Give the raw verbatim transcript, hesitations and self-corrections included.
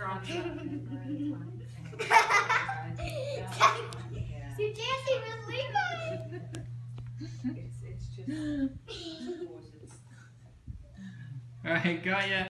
strong shot. You're dancing with Levi. It's, it's just, of course, it's. Alright, got ya.